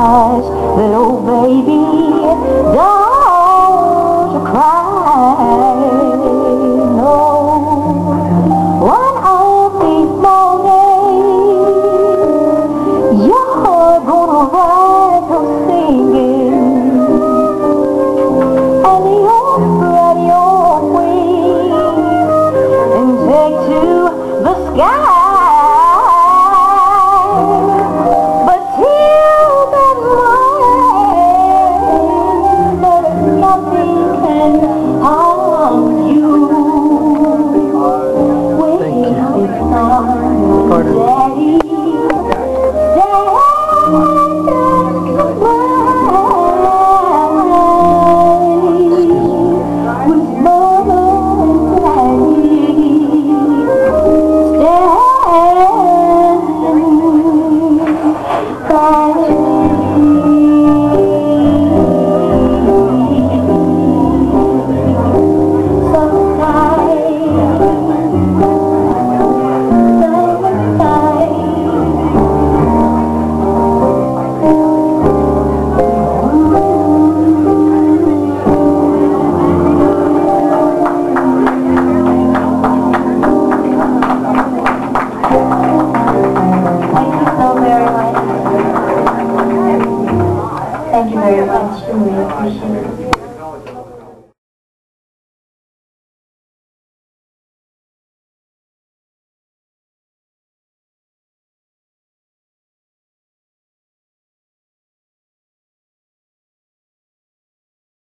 hush, little baby, don't cry. No, one of these mornings you're gonna rise up singing, and you'll spread your wings and take to the sky. Daddy, thank you very much. I really appreciate it.